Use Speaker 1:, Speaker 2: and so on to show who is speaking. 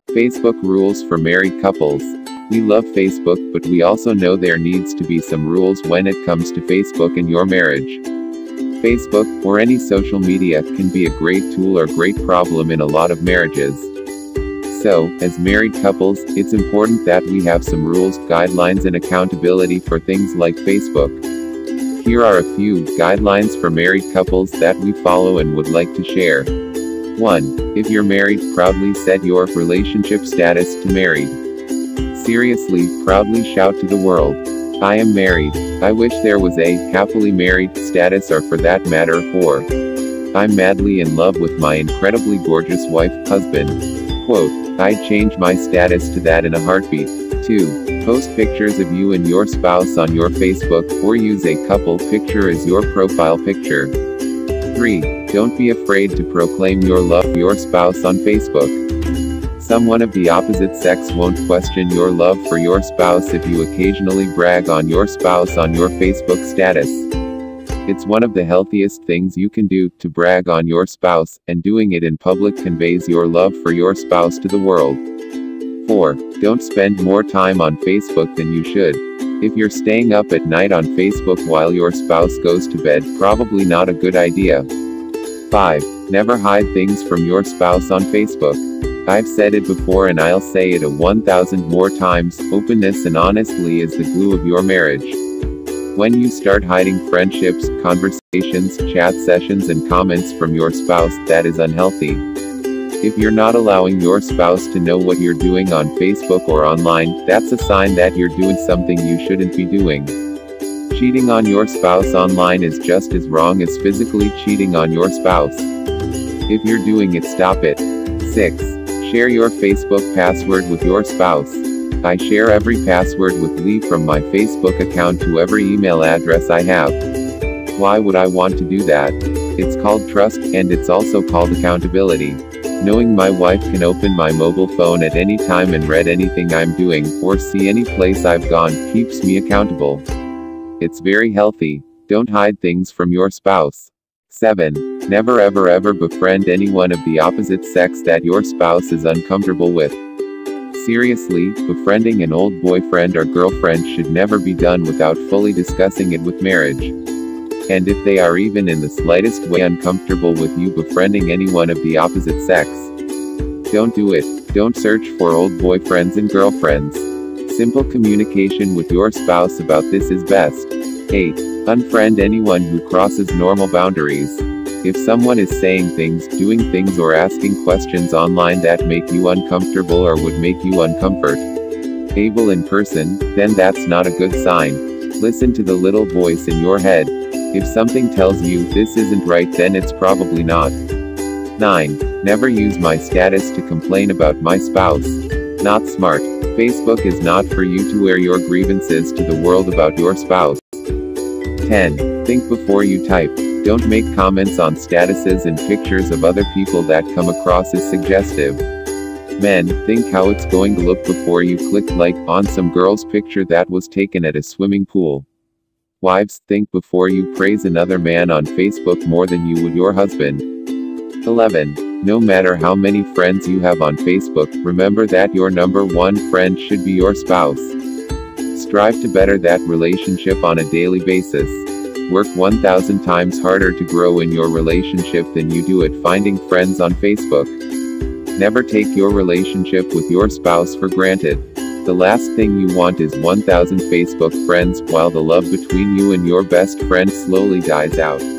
Speaker 1: Facebook rules for married couples. We love Facebook, but we also know there needs to be some rules when it comes to Facebook and your marriage. Facebook, or any social media, can be a great tool or great problem in a lot of marriages. So, as married couples, it's important that we have some rules, guidelines and accountability for things like Facebook. Here are a few guidelines for married couples that we follow and would like to share. 1. If you're married, proudly set your relationship status to married. Seriously, proudly shout to the world, "I am married. I wish there was a happily married status, or for that matter, for I'm madly in love with my incredibly gorgeous wife, husband." Quote, "I'd change my status to that in a heartbeat." 2. Post pictures of you and your spouse on your Facebook, or use a couple picture as your profile picture. 3. Don't be afraid to proclaim your love for your spouse on Facebook. Someone of the opposite sex won't question your love for your spouse if you occasionally brag on your spouse on your Facebook status. It's one of the healthiest things you can do, to brag on your spouse, and doing it in public conveys your love for your spouse to the world. 4. Don't spend more time on Facebook than you should. If you're staying up at night on Facebook while your spouse goes to bed, probably not a good idea. 5. Never hide things from your spouse on Facebook. I've said it before and I'll say it 1,000 more times, openness and honestly is the glue of your marriage. When you start hiding friendships, conversations, chat sessions and comments from your spouse, that is unhealthy. If you're not allowing your spouse to know what you're doing on Facebook or online, that's a sign that you're doing something you shouldn't be doing. Cheating on your spouse online is just as wrong as physically cheating on your spouse. If you're doing it, stop it. 6. Share your Facebook password with your spouse. I share every password with Lee from my Facebook account to every email address I have. Why would I want to do that? It's called trust, and it's also called accountability. Knowing my wife can open my mobile phone at any time and read anything I'm doing, or see any place I've gone, keeps me accountable. It's very healthy. Don't hide things from your spouse. 7. Never ever befriend anyone of the opposite sex that your spouse is uncomfortable with. Seriously, befriending an old boyfriend or girlfriend should never be done without fully discussing it with marriage. And if they are even in the slightest way uncomfortable with you befriending anyone of the opposite sex, don't do it. Don't search for old boyfriends and girlfriends. Simple communication with your spouse about this is best. 8. Unfriend anyone who crosses normal boundaries. If someone is saying things, doing things or asking questions online that make you uncomfortable or would make you uncomfortable in person, then that's not a good sign. Listen to the little voice in your head. If something tells you this isn't right, then it's probably not. 9. Never use my status to complain about my spouse. Not smart. Facebook is not for you to air your grievances to the world about your spouse. 10. Think before you type. Don't make comments on statuses and pictures of other people that come across as suggestive. Men, think how it's going to look before you click like on some girl's picture that was taken at a swimming pool. Wives, think before you praise another man on Facebook more than you would your husband. 11. No matter how many friends you have on Facebook, remember that your number one friend should be your spouse. Strive to better that relationship on a daily basis. Work 1,000 times harder to grow in your relationship than you do at finding friends on Facebook. Never take your relationship with your spouse for granted. The last thing you want is 1,000 Facebook friends, while the love between you and your best friend slowly dies out.